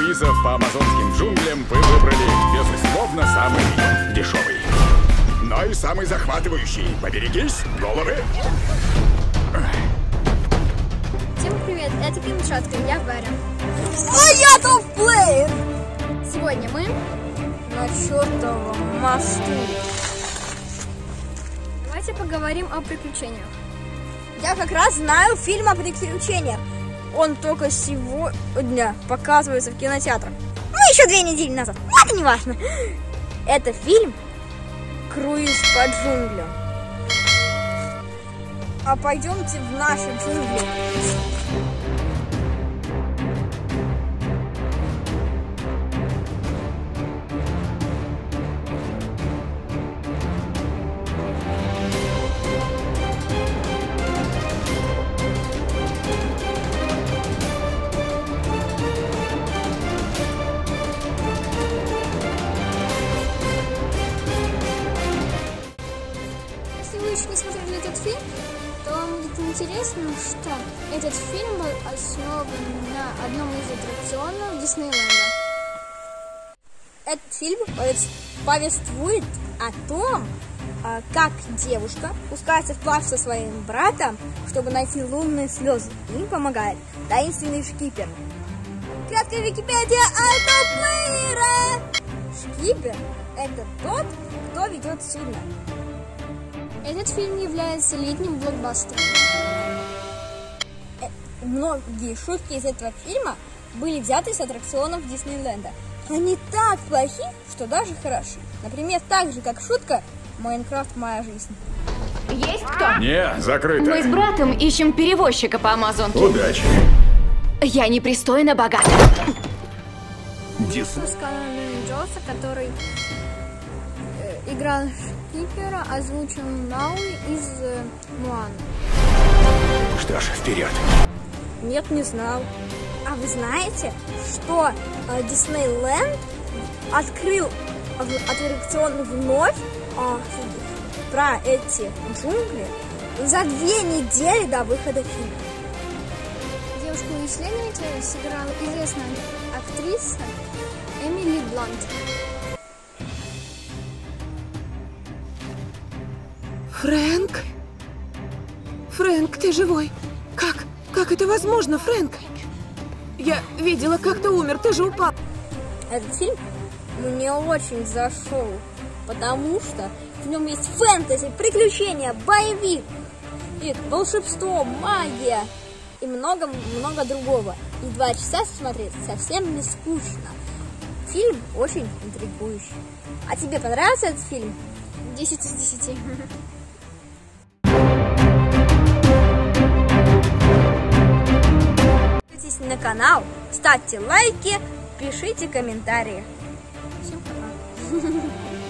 круизов по амазонским джунглям вы выбрали, безусловно, самый дешевый. Но и самый захватывающий. Поберегись, головы! Всем привет, это Камчатка, я Варя. А я топ-плеер! Сегодня мы на чертовом мосту. Давайте поговорим о приключениях. Я как раз знаю фильм о приключениях. Он только сегодня показывается в кинотеатрах. Ну, еще 2 недели назад. Вот и не важно. Это фильм «Круиз по джунглям». А пойдемте в наши джунгли. Если вы еще не смотрели этот фильм, то вам будет интересно, что этот фильм был основан на одном из аттракционов Диснейленда. Этот фильм повествует о том, как девушка пускается вплавь со своим братом, чтобы найти лунные слезы. Им помогает таинственный шкипер. Краткая Википедия автоплеера. Шкипер – это тот, кто ведет судно. Этот фильм является летним блокбастером. Многие шутки из этого фильма были взяты с аттракционов Диснейленда. Они так плохи, что даже хороши. Например, так же, как шутка «Майнкрафт. Моя жизнь». Есть кто? Не, закрыто. Мы с братом ищем перевозчика по Амазонке. Удачи. Я непристойно богата. Дисней. Джоса, который играл Шкипера, озвучил Науи из Моаны. Что ж, вперед. Нет, не знал. А вы знаете, что Диснейленд открыл аттракцион вновь про эти джунгли за 2 недели до выхода фильма? Девушку-исследователя сыграла известная актриса Эмили Блант. Фрэнк? Фрэнк, ты живой? Как это возможно, Фрэнк? Я видела, как ты умер, ты же упал. Этот фильм мне очень зашел, потому что в нем есть фэнтези, приключения, боевик, и волшебство, магия и много-много другого. И 2 часа смотреть совсем не скучно. Фильм очень интригующий. А тебе понравился этот фильм? 10 из 10. Подписывайтесь на канал, ставьте лайки, пишите комментарии. Всем пока.